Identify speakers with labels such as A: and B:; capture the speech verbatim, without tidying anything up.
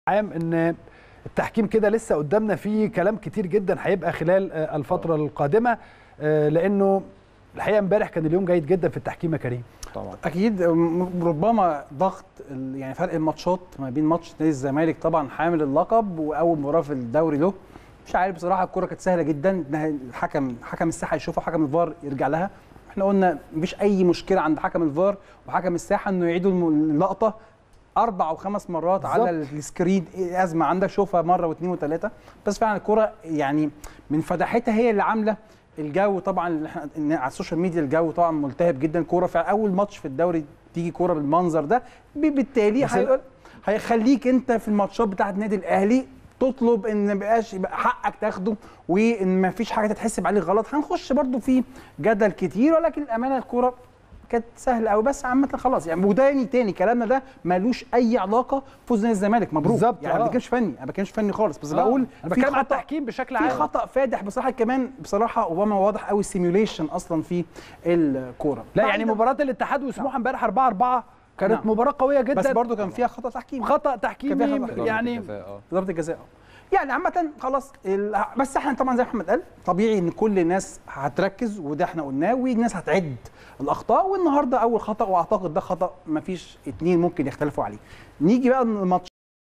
A: عام ان التحكيم كده لسه قدامنا فيه كلام كتير جدا هيبقى خلال الفتره القادمه، لانه الحقيقه امبارح كان اليوم جيد جدا في التحكيم يا كريم.
B: طبعا اكيد ربما ضغط يعني فرق الماتشات ما بين ماتش نادي الزمالك طبعا حامل اللقب واول مباراه في الدوري له، مش عارف بصراحه الكوره كانت سهله جدا، الحكم حكم الساحه يشوفها حكم الفار يرجع لها. احنا قلنا مفيش اي مشكله عند حكم الفار وحكم الساحه انه يعيدوا اللقطه اربع وخمس مرات بالزبط. على السكرين ازمه عندك شوفها مره واثنين وثلاثه، بس فعلا الكوره يعني من فداحتها هي اللي عامله الجو. طبعا على السوشيال ميديا الجو طبعا ملتهب جدا، كوره في اول ماتش في الدوري تيجي كوره بالمنظر ده، بالتالي هيقول هيخليك انت في الماتشات بتاعه النادي الاهلي تطلب ان ما يبقاش يبقى حقك تاخده وان ما فيش حاجه تتحسب عليك غلط. هنخش برده في جدل كتير، ولكن الامانه الكوره كانت سهله قوي، بس عامه خلاص يعني. وداني تاني كلامنا ده مالوش اي علاقه بفوز نادي الزمالك، مبروك بالظبط يعني. ما بتكلمش فني، انا ما بتكلمش فني خالص، بس آه. بقول
A: انا بتكلم على التحكيم بشكل عام،
B: في خطا فادح بصراحه كمان بصراحه، اوباما واضح قوي السيميوليشن اصلا في الكوره.
A: لا يعني مباراه الاتحاد وسموحه امبارح أربعة أربعة كانت نعم. مباراه قويه جدا،
B: بس برضو كان فيها خطا تحكيمي
A: خطا تحكيمي يعني
B: ضربه الجزاء يعني عامة خلاص. بس احنا طبعا زي ما محمد قال طبيعي ان كل الناس هتركز، وده احنا قلناه، والناس هتعد الاخطاء، والنهارده اول خطا واعتقد ده خطا ما فيش اتنين ممكن يختلفوا عليه. نيجي بقى الماتش